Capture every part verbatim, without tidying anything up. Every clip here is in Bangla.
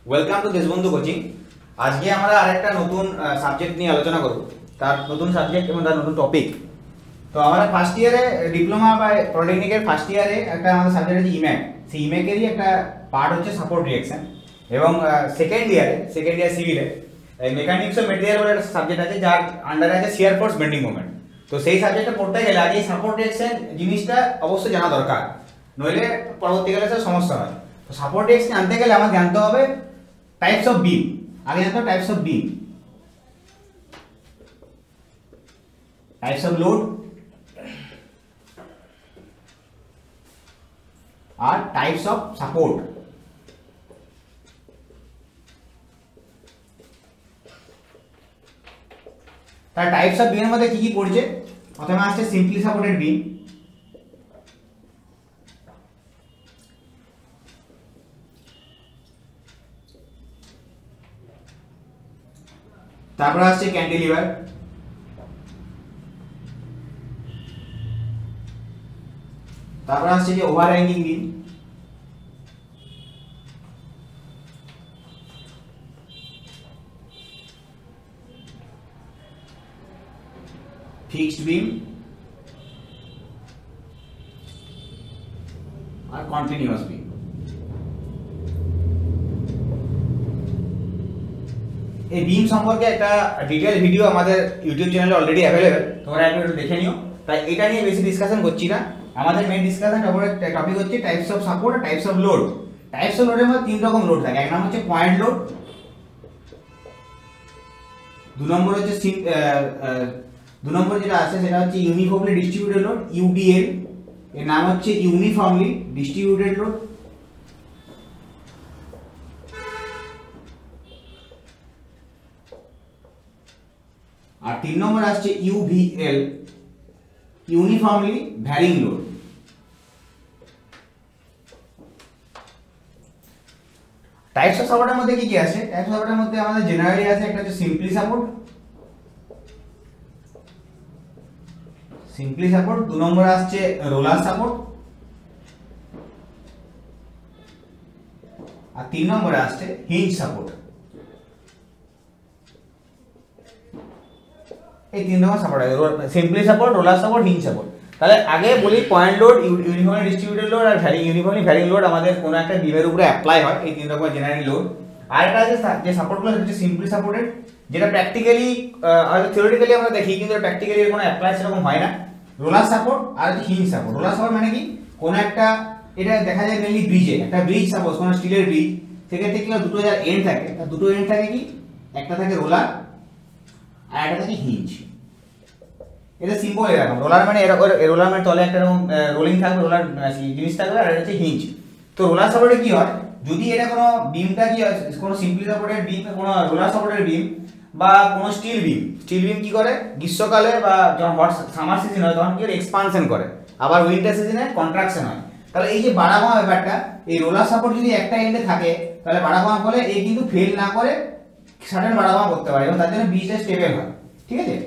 Welcome to Deshbandhu coaching. আজকে আমরা আরেকটা নতুন সাবজেক্ট নিয়ে আলোচনা করব, তার নতুন সাবজেক্ট এবং তার নতুন টপিক। তো আমরা ফার্স্ট ইয়ারে ডিপ্লোমা বা পলিটেকনিকের ফার্স্ট ইয়ারে একটা আমাদের সাবজেক্ট আছে ইম্যাক। সেই ইম্যাকেরই একটা পার্ট হচ্ছে সাপোর্ট রিঅ্যাকশন। এবং সেকেন্ড ইয়ারে সেকেন্ড ইয়ার সিভিলে মেকানিক্স অফ মেটেরিয়াল বলে একটা সাবজেক্ট আছে, যার আন্ডারে আছে শিয়ার ফোর্স বেন্ডিং মোমেন্ট। তো সেই সাবজেক্টটা পড়তে গেলে আগে এই সাপোর্ট রিঅ্যাকশন জিনিসটা অবশ্যই জানা দরকার, নইলে পরবর্তীকালে সেটা সমস্যা হয়। তো সাপোর্ট রিঅ্যাকশন জানতে গেলে আমাদের জানতে হবে টাইপস অফ বিম। আগে জানতে হবে types of beam, types of load আর টাইপস অফ সাপোর্ট। তার টাইপস অফ বিমের মধ্যে কি কি পড়ছে? প্রথমে আসছে সিম্পলি সাপোর্টেড বিম, তারপর আসছে ক্যান্টিলিভার, তারপর আসছে যে overhanging beam, fixed beam আর কন্টিনিউয়াস বিম। এই বিম সম্পর্কে একটা ডিটেইল ভিডিও আমাদের ইউটিউব চ্যানেলে অলরেডি অ্যাভেলেবেল, তোমরা একটু দেখে নিও। তাই এটা নিয়ে বেশি ডিসকাশন করছি না। আমাদের মেইন ডিসকাশন টপিক হচ্ছে টাইপস অফ সাপোর্ট আর types of load. Types of লোডের মধ্যে তিন রকম লোড থাকে। এক নম্বর হচ্ছে পয়েন্ট লোড, দু নম্বর হচ্ছে দু নম্বর যেটা আছে সেটা হচ্ছে ইউনিফর্মলি ডিস্ট্রিবিউটেড লোড, ইউডিএল। এর নাম হচ্ছে ইউনিফর্মলি ডিস্ট্রিবিউটেড লোড। আর তিন নম্বর আসছে UVL, uniformly varying load. Types of সাপোর্টের মধ্যে কি কি আছে? টাইপস অফ সাপোর্টের মধ্যে আমাদের জেনারেলি আছে একটা হচ্ছে সিম্পলি সাপোর্ট, সিম্পলি সাপোর্ট। দু নম্বর আসছে রোলার সাপোর্ট, আর তিন নম্বরে আসছে হিঞ্জ সাপোর্ট। এই তিন রকম সাপোর্ট আছে, simply support, roller support, hinge support. তাহলে আগে বলি point load, uniformly distributed load আর ভ্যারি ইউনিফর্মলি ভ্যারিং লোড আমাদের কোনো একটা বিমের উপরে অ্যাপ্লাই হয়, এই তিন রকমের জেনারেল লোড। আর একটা আছে যে সাপোর্টগুলো হচ্ছে সিম্পলি সাপোর্টেড, যেটা প্র্যাকটিক্যালি হয়তো থিওরিটিক্যালি আমরা দেখি কিন্তু প্র্যাকটিক্যালি এর কোনো অ্যাপ্লাই সেরকম হয় না। রোলার সাপোর্ট আর হচ্ছে হিঞ্জ সাপোর্ট। রোলার সাপোর্ট মানে কি? কোনো একটা, এটা দেখা যায় মেনলি ব্রিজে, একটা ব্রিজ সাপোজ কোনো স্টিলের ব্রিজ, সেক্ষেত্রে কি দুটো যার এন্ড থাকে, দুটো এন্ড থাকে কি, একটা থাকে রোলার আর একটা থাকে হিঞ্জ। এটা সিম্বল এরকম, রোলার মানে এরকম, রোলার মানে তলে একটা এরকম রোলিং থাকবে, রোলার জিনিস থাকবে, আর এটা হচ্ছে হিঞ্জ। তো রোলার সাপোর্টে কি হয়, যদি এটা কোনো বিমটা কি হয়, কোনো সিম্পলি সাপোর্টেড বিম, কোনো রোলার সাপোর্টেড বিম বা কোনো স্টিল বিম, স্টিল বিম কি করে গ্রীষ্মকালে বা যখন হট সামার সিজন হয় তখন কি করে এক্সপানশন করে, আবার উইন্টার সিজনে কন্ট্রাকশন হয়। তাহলে এই যে বাড়া কমা ব্যাপারটা, এই রোলার সাপোর্ট যদি একটা এন্ডে থাকে তাহলে বাড়া কমা ফলে এই কিন্তু ফেল না করে সাডেন বাড়া কমা করতে পারে এবং তার জন্য বিমটা স্টেবল হয়। ঠিক আছে,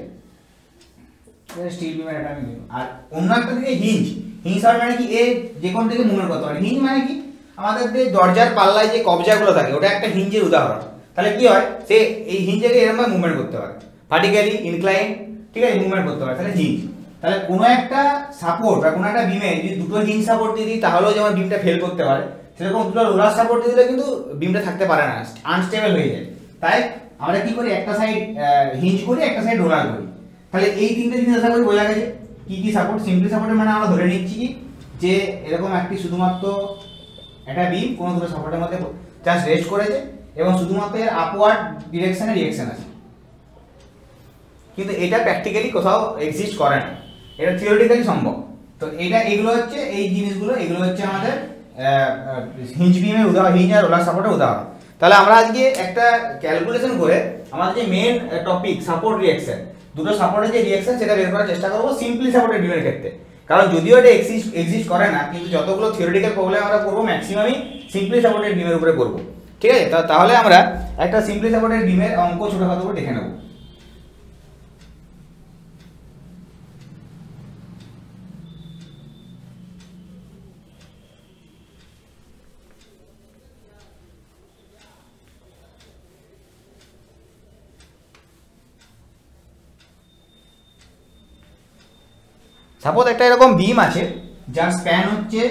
স্টিল বিমের একটা আমি। আর অন্য একটা দিকে হিঞ্জ, হিঞ্জ মানে কি, এ যে কোন থেকে মুভমেন্ট করতে পারে। হিঞ্জ মানে কি, আমাদের যে দরজার পাল্লায় যে কবজাগুলো থাকে ওটা একটা হিঞ্জের উদাহরণ। তাহলে কি হয়, সে এই হিঞ্জেকে এরকম ভাবে মুভমেন্ট করতে পারে, ভার্টিক্যালি ইনক্লাইন, ঠিক আছে, মুভমেন্ট করতে পারে, তাহলে হিঞ্জ। তাহলে কোনো একটা সাপোর্ট বা কোনো একটা বিমে যদি দুটো হিঞ্জ সাপোর্ট দিয়ে দিই তাহলেও যেমন বিমটা ফেল করতে পারে, সেরকম দুটো রোলার সাপোর্ট দিয়ে দিলে কিন্তু বিমটা থাকতে পারে না, আনস্টেবল হয়ে যায়। তাই আমরা কি করি, একটা সাইড হিঞ্জ করি, একটা সাইড রোলার করি। তাহলে এই তিনটে জিনিস আশা করি বোঝা গেছে কি কি সাপোর্ট। সিম্পলি সাপোর্টের মানে আমরা ধরে নিচ্ছি কি, যে এরকম একটি শুধুমাত্র একটা বিম কোনো দুটো সাপোর্টের মধ্যে জাস্ট রেস্ট করেছে এবং শুধুমাত্র এর আপওয়ার্ড ডিরেকশনে রিঅ্যাকশন আছে, কিন্তু এটা প্র্যাকটিক্যালি কোথাও এক্সিস্ট করে না, এটা থিওরিটিক্যালি সম্ভব। তো এটা এগুলো হচ্ছে এই জিনিসগুলো, এগুলো হচ্ছে আমাদের হিঞ্জ বিমের উদাহরণ, হিঞ্জ আর রোলার সাপোর্টের উদাহরণ। তাহলে আমরা আজকে একটা ক্যালকুলেশন করে আমাদের যে মেন টপিক সাপোর্ট রিঅ্যাকশন, দুটো সাপোর্টের যে রিঅ্যাকশন সেটা বের করার চেষ্টা করবো সিম্পলি সাপোর্টেড বিমের ক্ষেত্রে। কারণ যদিও এটা এক্সিস্ট এক্সিস্ট করে না, কিন্তু যতগুলো থিওরিটিক্যাল প্রবলেম আমরা করবো ম্যাক্সিমামই সিম্পলি সাপোর্টেড বিমের উপরে করবো। ঠিক আছে, তাহলে আমরা একটা সিম্পলি সাপোর্টেড বিমের অঙ্ক ছোটখাটো করে দেখে নেব। সাপোজ একটা এরকম বিম আছে যার স্প্যান হচ্ছে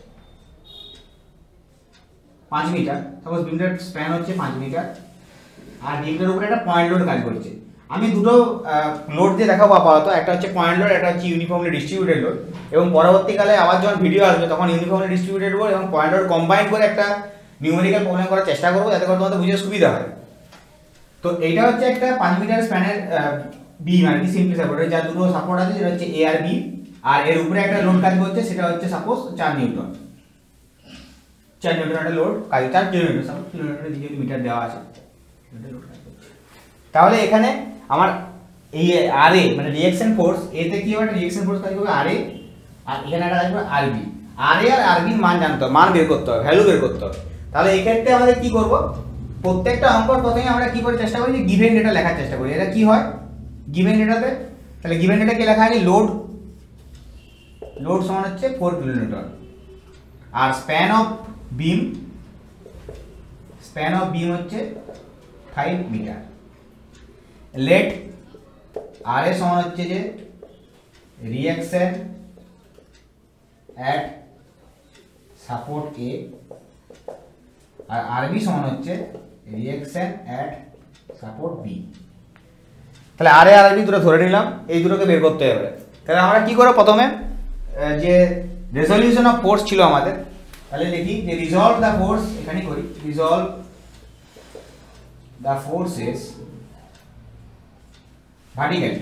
পাঁচ মিটার, সাপোজ বিমটার স্প্যান হচ্ছে পাঁচ মিটার, আর বিমটার উপরে একটা পয়েন্ট লোড কাজ করছে। আমি দুটো লোড দিয়ে দেখাবো আপাতত, একটা হচ্ছে পয়েন্ট লোড, একটা হচ্ছে ইউনিফর্মলি ডিস্ট্রিবিউটেড লোড, এবং পরবর্তীকালে আবার যখন ভিডিও আসবে তখন ইউনিফর্মলি ডিস্ট্রিবিউটেড লোড এবং পয়েন্ট লোড কম্বাইন করে একটা নিউমেরিক্যাল প্রবলেম করার চেষ্টা করবো, যাতে করে তোমাদের বুঝতে সুবিধা হয়। তো এইটা হচ্ছে একটা পাঁচ মিটার স্প্যানের বিম আর কি, সিম্পলি সাপোর্টেড, যার দুটো সাপোর্ট আছে, যেটা হচ্ছে এ আর বি, আর এর উপরে একটা লোড কাজ করছে, সেটা হচ্ছে সাপোজ চার নিউটন, চার নিউটন একটা লোড কাজ, চার কিলোমিটার, সাপোজ কিলোমিটারের দিকে মিটার দেওয়া আছে, লোড কাজ করছে। তাহলে এখানে আমার এই আর এ মানে রিঅ্যাকশন ফোর্স, এতে কি হবে, রিঅ্যাকশন ফোর্স কাজ করবে আর এ, আর এখানে একটা কাজ করবে আর বি। আর এ আর আর বি মান জানতে হবে, মান বের করতে হবে, ভ্যালু বের করতে হবে। তাহলে এই ক্ষেত্রে আমাদের কি করব, প্রত্যেকটা অঙ্কর প্রথমে আমরা কি করে চেষ্টা করি, যে গিভেন ডেটা লেখার চেষ্টা করি। এটা কি হয় গিভেন ডেটাতে, তাহলে গিভেন ডেটা কি লেখা আছে, লোড লোড সমান হচ্ছে ফোর কিলোমিটার, আর span of beam, span of beam হচ্ছে five metre, let R A সমান হচ্ছে যে রিঅ্যাকশন অ্যাট সাপোর্ট এ, আর আরবি সমান হচ্ছে রিঅ্যাকশন অ্যাট সাপোর্ট বি। তাহলে আর এ আর বি দুটো ধরে নিলাম, এই দুটোকে বের করতে হবে। তাহলে আমরা কি করব, প্রথমে যে রেজলিউশন অফ ফোর্স ছিল আমাদের, তাহলে লিখি যে রিজলভ দ্য ফোর্স, এখানে করি রিজলভ দ্য ফোর্সেস ভার্টিক্যালি,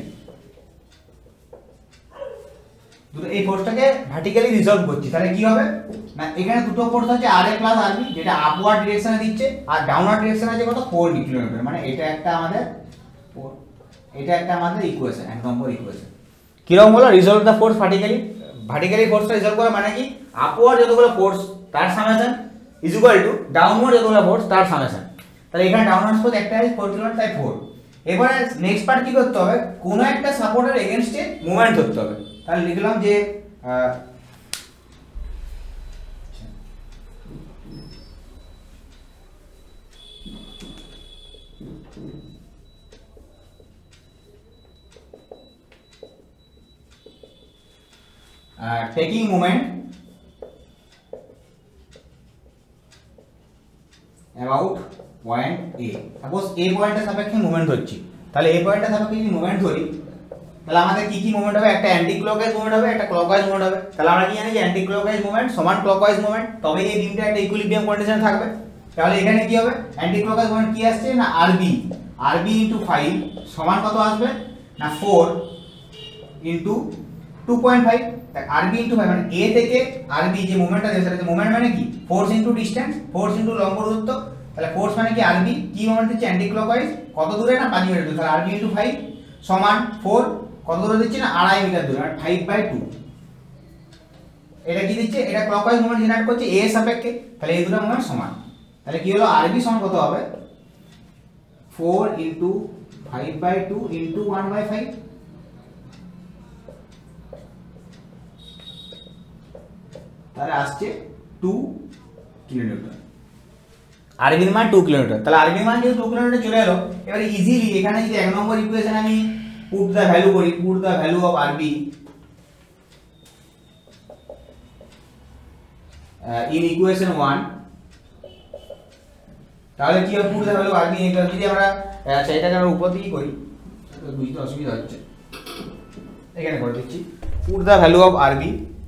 দুটো এই ফোর্সটাকে ভার্টিক্যালি রিজলভ করছি। তাহলে কি হবে না, এখানে দুটো ফোর্স আছে R A plus R B, যেটা আপওয়ার্ড ডিরেকশনে দিচ্ছে, আর ডাউনওয়ার্ড ডিরেকশনে আছে কত, ফোর কিলোমিটার, মানে এটা একটা আমাদের এটা একটা আমাদের ইকুয়েশন, এক নম্বর ইকুয়েশন। কিরকম হলো, resolve the force vertically, vertically ফোর্সটা রিজলভ করা মানে কি, আপওয়ার্ড যতগুলো ফোর্স তার summation is equal to downward যতগুলো ফোর্স তার সামেশন। তাহলে এখানে ডাউনওয়ার্ড ফোর্স একটা আছে ফোর কিলোমিটার, তাই ফোর। এবারে নেক্সট পার্ট কি করতে হবে, কোন একটা সাপোর্টের এগেইনস্টে মোমেন্ট ধরতে হবে। তাহলে লিখলাম যে taking moment about point A, suppose A পয়েন্টের সাপেক্ষে মোমেন্ট ধরছি, তাহলে এ পয়েন্টের সাপেক্ষে যদি মোমেন্ট ধরি, তাহলে আমাদের কি কি মোমেন্ট হবে, একটা অ্যান্টি ক্লকওয়াইজ মোমেন্ট হবে, একটা ক্লকওয়াইজ মোমেন্ট হবে। তাহলে আমরা কি জানি যে অ্যান্টি ক্লকওয়াইজ মোমেন্ট সমান ক্লকওয়াইজ মোমেন্ট, তবে এই বিমটা একটা ইকুইলিব্রিয়াম কন্ডিশনে থাকবে। তাহলে এখানে কি হবে, অ্যান্টি ক্লকওয়াইজ মোমেন্ট কি আসছে না, আরবি, আরবি ইনটু ফাইভ সমান কত আসবে না, four into two point five. R B into five মানে এ থেকে আরবি যে মোমেন্টটা দেবে, সেটা মোমেন্ট মানে কি, force into distance, force into লম্ব দূরত্ব। তাহলে ফোর্স মানে কি, আরবি কি মোমেন্ট দিচ্ছে, অ্যান্টি ক্লকওয়াইজ, কত দূরে না, পাঁচ মিটার দূরে। তাহলে আরবি ইনটু ফাইভ সমান ফোর, কত দূরে দিচ্ছে না, আড়াই মিটার দূরে, মানে ফাইভ বাই টু। এটা কি দিচ্ছে, এটা ক্লকওয়াইজ মোমেন্ট জেনারেট করছে এ এর সাপেক্ষে, তাহলে এই দুটো মোমেন্ট সমান। তাহলে কি হলো, আরবি সমান কত হবে, four into five by two into one by five, তাহলে আসছে টু কিলোমিটার, আরবির মান টু কিলোমিটার। তাহলে আরবির মান যদি টু কিলোমিটার চলে এলো, এবারে ইজিলি এখানে যদি এক নম্বর ইকুয়েশন আমি পুট দ্য ভ্যালু করি, put the value of R B in equation one, তাহলে কি হবে, put the value of R B in equation, যদি আমরা আচ্ছা এটাকে আমরা উপর দিকে করি, বুঝতে অসুবিধা হচ্ছে, এখানে করে দিচ্ছি, পুট দ্য ভ্যালু অফ আরবি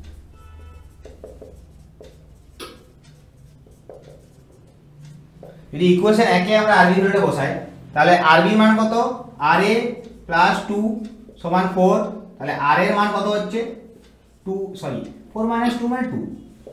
যদি ইকুয়েশন একে আমরা আরবি ভ্যালুটা বসাই, তাহলে আরবি মান কত, আর এ প্লাস টু সমান ফোর, তাহলে আর এর মান কত হচ্ছে two, sorry four minus two মানে টু।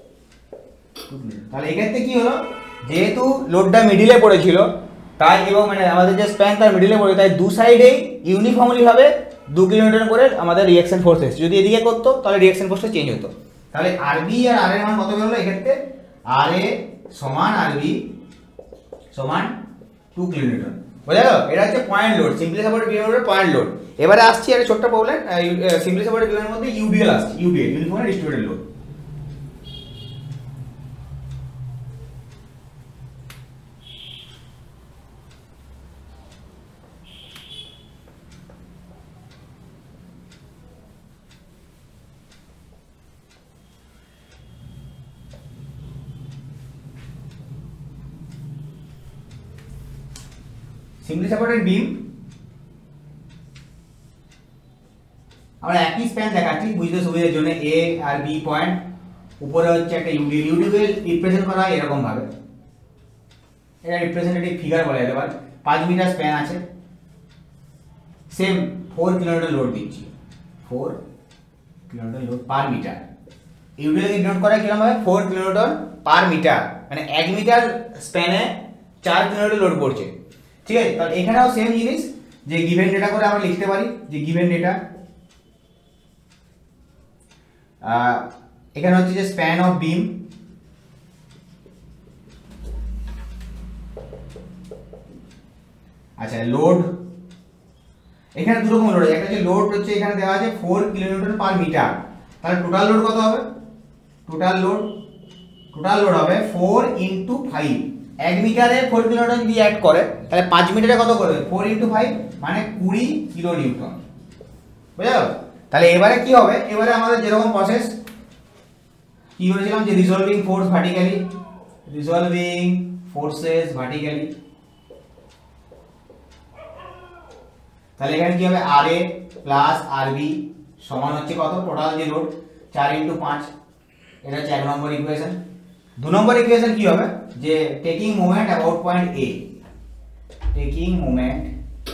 তাহলে এক্ষেত্রে কি হলো, যেহেতু লোডটা মিডিলে পড়েছিল, তাই এবং মানে আমাদের যে স্প্যান তার মিডিলে পড়ে, তাই দু সাইডেই ইউনিফর্মলি ভাবে দু কিলোমিটার করে আমাদের রিঅ্যাকশন ফোর্স এসেছে। যদি এদিকে করতো তাহলে রিঅ্যাকশন ফোর্সটা চেঞ্জ হতো। তাহলে আরবি আর আর এর মান কত বেরোলো, এক্ষেত্রে আর এ সমান আরবি সমান টু কিলোমিটার, বোঝা গেল। এটা হচ্ছে পয়েন্ট লোড, সিম্পলি সাপোর্টেড বিমের পয়েন্ট লোড। এবারে আসছি একটা ছোট্ট প্রবলেম, সিম্পলি সাপোর্টেড বিমের মধ্যে ইউডিএল আসছে, UDL uniformly distributed load. Simply supported beam আমরা একই স্প্যান দেখাচ্ছি বুঝতে সুবিধার জন্য। এ আর বি পয়েন্ট, উপরে হচ্ছে একটা ইউডিএল, ইউডিএল রিপ্রেজেন্ট করা হয় এরকম ভাবে, এটা রিপ্রেজেন্টেটিভ ফিগার বলা যেতে পারে। পাঁচ মিটার স্প্যান আছে, সেম ফোর কিলোমিটার লোড দিচ্ছি, four kilometre load per metre. UDL note করা কিরকম হবে, ফোর কিলোমিটার পার মিটার, মানে এক মিটার স্প্যানে চার কিলোমিটার লোড পড়ছে। ঠিক আছে, তাহলে এখানেও সেম জিনিস, যে গিভেন ডেটা করে আমরা লিখতে পারি যে গিভেন ডেটা এখানে হচ্ছে যে স্প্যান অফ বিম, আচ্ছা লোড, এখানে দুটো রকম লোড আছে, একটা হচ্ছে লোড হচ্ছে এখানে দেওয়া আছে ফোর কিলোমিটার পার মিটার, তাহলে টোটাল লোড কত হবে, টোটাল লোড টোটাল লোড হবে ফোর ইন্টু ফাইভ। এক মিটারে ফোর কিলোমিটার যদি অ্যাড করে তাহলে পাঁচ মিটারে কত করবে, ফোর ইন্টু ফাইভ মানে কুড়ি কিলো নিউটন, বুঝা গেল। তাহলে এবারে কি হবে, এবারে আমাদের যেরকম প্রসেস কি বলেছিলাম যে resolving force vertically, resolving forces vertically, তাহলে এখানে কি হবে আর এ প্লাস আর বি সমান হচ্ছে কত, টোটাল যে লোড চার ইন্টু পাঁচ, এটা হচ্ছে এক নম্বর ইকুয়েশন। দু নম্বর ইকুয়েশন কি হবে, যে taking moment about point A, taking moment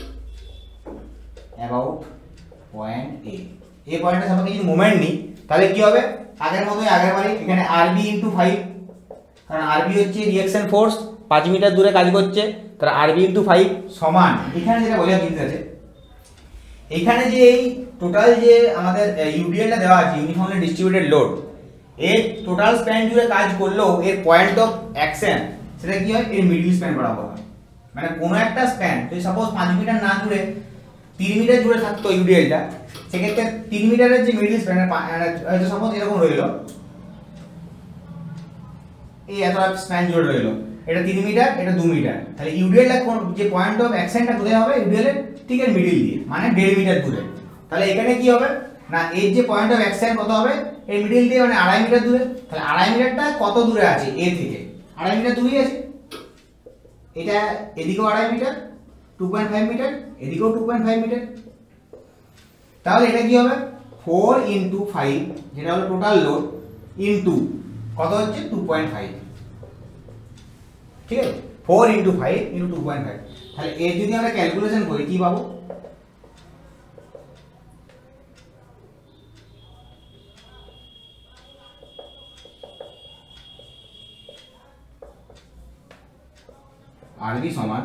about point A, এই পয়েন্টের সাপেক্ষে যদি মোমেন্ট নিই তাহলে কি হবে, আগের মতোই আগের বারে এখানে আরবি ইন্টু ফাইভ, কারণ আরবি হচ্ছে রিঅ্যাকশন ফোর্স, পাঁচ মিটার দূরে কাজ করছে, তাহলে আরবি ইন্টু ফাইভ সমান, এখানে যেটা বোঝার জিনিস আছে, এখানে যে এই টোটাল যে আমাদের ইউডিএলটা দেওয়া আছে, ইউনিফর্মলি ডিস্ট্রিবিউটেড লোড, এর টোটাল স্প্যান জুড়ে কাজ করলেও এর পয়েন্ট অফ অ্যাকশন সেটা কি হয়, এর মিডল স্প্যান বরাবর হয়। মানে কোনো একটা স্প্যান যদি সাপোজ পাঁচ মিটার না জুড়ে তিন মিটার জুড়ে থাকতো ইউডিএলটা, সেক্ষেত্রে তিন মিটারের যে মিডল স্প্যান হয়তো সাপোজ এরকম রইল, এই এত স্প্যান জুড়ে রইল, এটা তিন মিটার, এটা দু মিটার, তাহলে ইউডিএলটা যে পয়েন্ট অফ অ্যাকশনটা কোথায় হবে, ইউডিএলের ঠিক এর মিডল দিয়ে, মানে দেড় মিটার দূরে। তাহলে এখানে কি হবে না, এর যে পয়েন্ট অফ অ্যাকশন কত হবে, এর মিডল দিয়ে মানে আড়াই মিটার দূরে, তাহলে আড়াই মিটারটা কত দূরে আছে এ থেকে, আড়াই মিটার দূরেই আছে, এটা এদিকেও আড়াই metre, two point five metre, এদিকেও টু পয়েন্ট ফাইভ মিটার, তাহলে এটা কি হবে ফোর ইন্টু ফাইভ, যেটা হলো টোটাল লোড, ইন্টু কত হচ্ছে টু পয়েন্ট ফাইভ, ঠিক আছে, four into five into two point five. তাহলে এর যদি আমরা ক্যালকুলেশন করি কি পাবো, আরবি সমান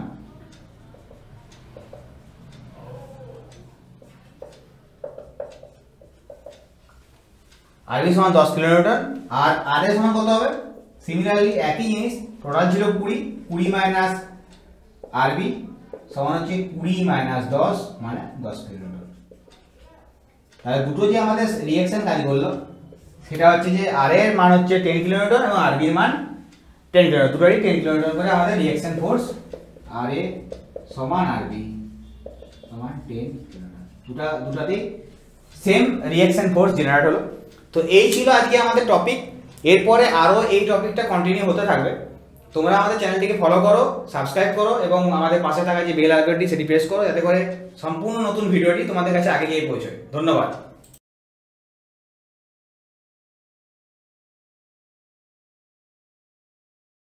আরবি সমান দশ কিলোমিটার, আর আর এ সমান কত হবে, সিমিলারলি একই জিনিস, টোটাল ছিল কুড়ি, কুড়ি মাইনাস আরবি সমান হচ্ছে কুড়ি মাইনাস দশ মানে দশ কিলোমিটার। তাহলে দুটো যে আমাদের রিঅ্যাকশন কাজ করলো সেটা হচ্ছে যে আর এর মান হচ্ছে টেন কিলোমিটার এবং আরবির মান টেন কিলোমিটার, দুটোরই টেন কিলোমিটার করে আমাদের রিঅ্যাকশন ফোর্স আর এ সমান আরবি সমান টেন কিলোমিটার, দুটা দুটাতেই সেম রিঅ্যাকশন ফোর্স জেনারেট হলো। তো এই ছিল আজকে আমাদের টপিক, এরপরে আরও এই টপিকটা কন্টিনিউ হতে থাকবে। তোমরা আমাদের চ্যানেলটিকে ফলো করো, সাবস্ক্রাইব করো এবং আমাদের পাশে থাকা যে বেল আইকনটি সেটি প্রেস করো, যাতে করে সম্পূর্ণ নতুন ভিডিওটি তোমাদের কাছে আগে গিয়ে পৌঁছয়। ধন্যবাদ।